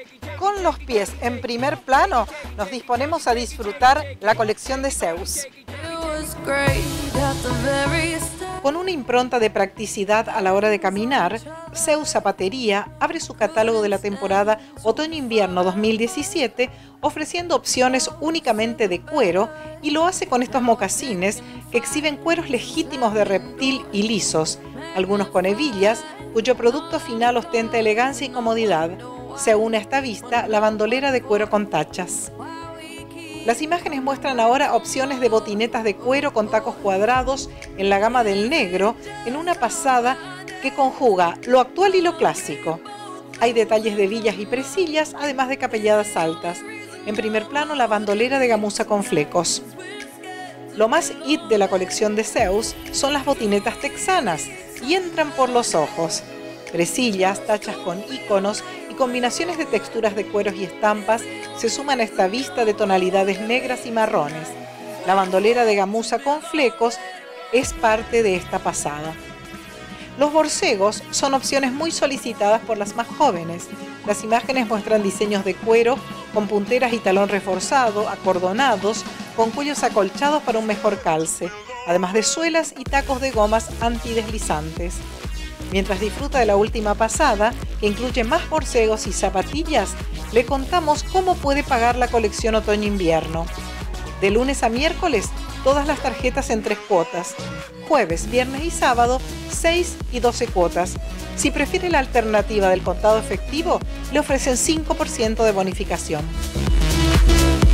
Con los pies en primer plano, nos disponemos a disfrutar la colección de Zeus. Con una impronta de practicidad a la hora de caminar, Zeus Zapatería abre su catálogo de la temporada Otoño-Invierno 2017 ofreciendo opciones únicamente de cuero y lo hace con estos mocasines que exhiben cueros legítimos de reptil y lisos, algunos con hebillas, cuyo producto final ostenta elegancia y comodidad. Se une a esta vista la bandolera de cuero con tachas. Las imágenes muestran ahora opciones de botinetas de cuero con tacos cuadrados en la gama del negro, en una pasada que conjuga lo actual y lo clásico. Hay detalles de villas y presillas, además de capelladas altas. En primer plano, la bandolera de gamuza con flecos. Lo más hit de la colección de Zeus son las botinetas texanas, y entran por los ojos. Presillas, tachas con iconos y combinaciones de texturas de cueros y estampas se suman a esta vista de tonalidades negras y marrones. La bandolera de gamuza con flecos es parte de esta pasada. Los borcegos son opciones muy solicitadas por las más jóvenes. Las imágenes muestran diseños de cuero con punteras y talón reforzado, acordonados, con cuellos acolchados para un mejor calce, además de suelas y tacos de gomas antideslizantes. Mientras disfruta de la última pasada, que incluye más borcegos y zapatillas, le contamos cómo puede pagar la colección Otoño-Invierno. De lunes a miércoles, todas las tarjetas en 3 cuotas. Jueves, viernes y sábado, 6 y 12 cuotas. Si prefiere la alternativa del contado efectivo, le ofrecen 5% de bonificación.